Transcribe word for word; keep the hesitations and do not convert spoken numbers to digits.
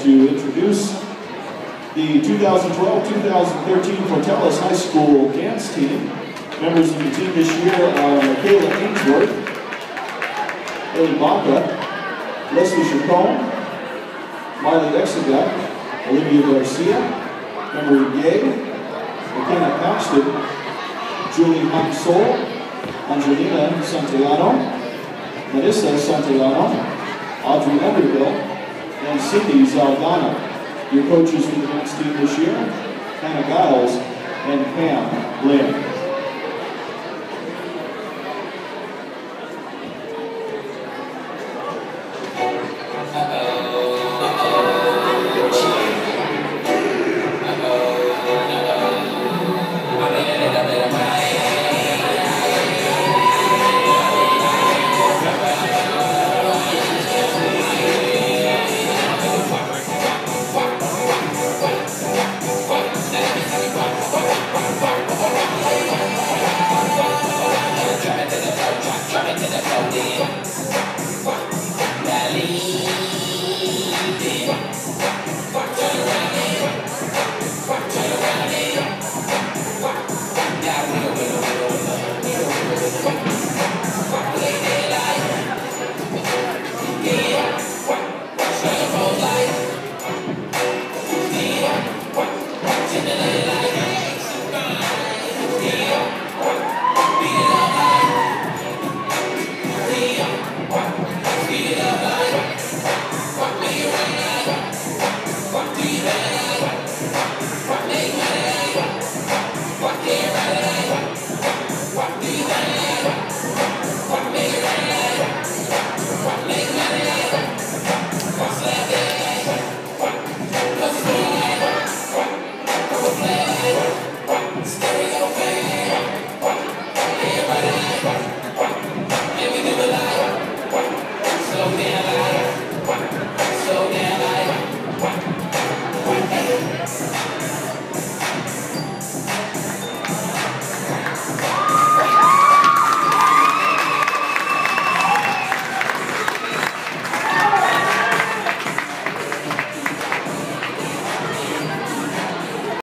to introduce the two thousand twelve two thousand thirteen Fortales High School dance team. Members of the team this year are Michaela Ainsworth, Ellie Baca, Leslie Chacon, Marley Exegut, Olivia Garcia, Emery Gay, McKenna Paxton, Julie Hansol, Angelina Santillano, Melissa Santillano, Audrey Underhill, and Cindy Zaldana. Your coaches for the dance team this year, Hannah Giles and Pam Lynn.